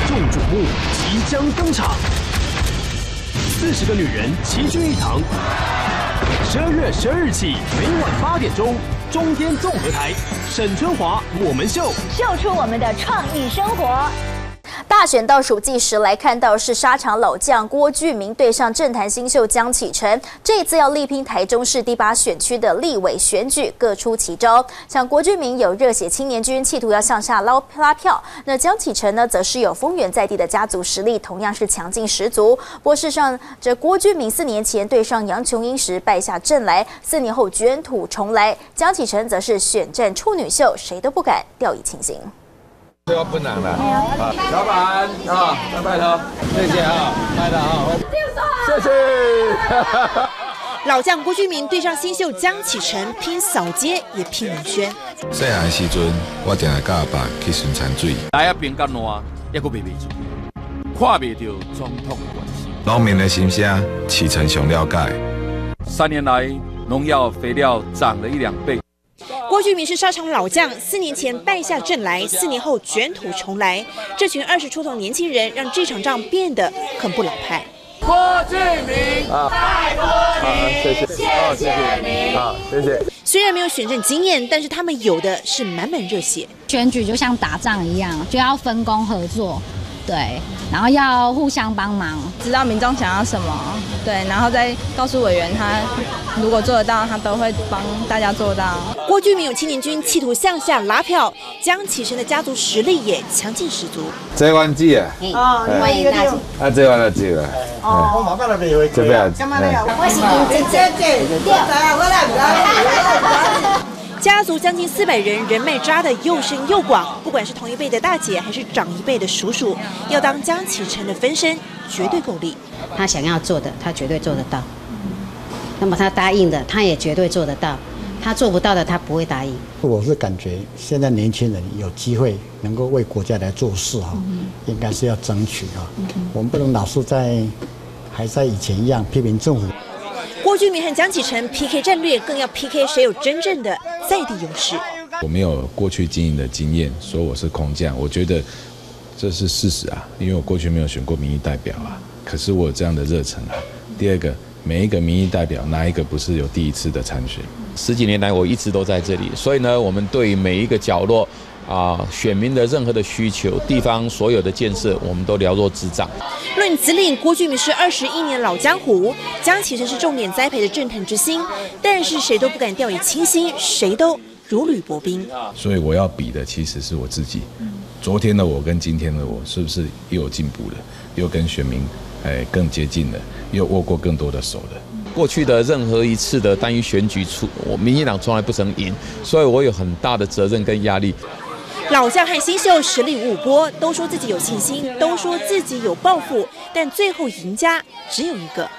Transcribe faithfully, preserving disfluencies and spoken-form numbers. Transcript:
众瞩目即将登场，四十个女人齐聚一堂。十二月十二日起，每晚八点钟，中天综合台，沈春华我们秀， 秀出我们的创意生活。 大选倒数计时，来看到是沙场老将郭俊明对上政坛新秀江启臣，这一次要力拼台中市第八选区的立委选举，各出奇招。像郭俊明有热血青年军，企图要向下捞拉票；那江启臣呢，则是有丰原在地的家族实力，同样是强劲十足。不过，事实上，这郭俊明四年前对上杨琼英时败下阵来，四年后卷土重来。江启臣则是选战处女秀，谁都不敢掉以轻心。 这个不难了啊，老板啊，拜托，谢谢啊，拜托啊，谢谢。 老将郭俊明对上新秀江启臣，拼扫街也拼人选。 细汉的时阵，我定来甲阿爸去巡产水， 来啊边干烂，也阁袂袂住，看袂到总统的关系。 农民的心声，启臣上了解。 三年来，农药肥料涨了一两倍。 郭俊明是沙场老将，四年前败下阵来，四年后卷土重来。这群二十出头年轻人，让这场仗变得很不老派。 郭俊明啊，拜郭明，谢谢，谢谢你，好，谢谢。 虽然没有选战经验，但是他们有的是满满热血。 选举就像打仗一样，就要分工合作。 对，然后要互相帮忙， 知道民众想要什么，对，然后再告诉委员他如果做得到，他都会帮大家做到。 郭俊明有青年军，企图向下拉票，江启臣的家族实力也强劲十足。 这碗子啊， 哦，欢迎大家。 啊，这碗就这了。 哦， 我马上来边有这边。 我是林姐姐，对，我来。 家族将近四百人，人脉扎得又深又广。不管是同一辈的大姐，还是长一辈的叔叔，要当江启臣的分身，绝对够力。 他想要做的，他绝对做得到。那么他答应的，他也绝对做得到。他做不到的，他不会答应。 我是感觉现在年轻人有机会能够为国家来做事哈，应该是要争取哈。我们不能老是在还在以前一样批评政府。 郭俊明和江启臣 P K 战略，更要 P K 谁有真正的在地优势。 我没有过去经营的经验，说我是空降，我觉得这是事实啊，因为我过去没有选过民意代表啊，可是我有这样的热忱啊。第二个，每一个民意代表哪一个不是有第一次的参选？ 十几年来我一直都在这里，所以呢，我们对每一个角落。 啊，选民的任何的需求，地方所有的建设，我们都了若指掌。 论资历，郭俊明是二十一年老江湖，江启臣是重点栽培的政坛之星，但是谁都不敢掉以轻心，谁都如履薄冰。 所以我要比的其实是我自己。昨天的我跟今天的我，是不是又有进步了？又跟选民哎更接近了，又握过更多的手了。 过去的任何一次的单一选举出，我民进党从来不曾赢，所以我有很大的责任跟压力。 老将和新秀实力五五波，都说自己有信心，都说自己有抱负，但最后赢家只有一个。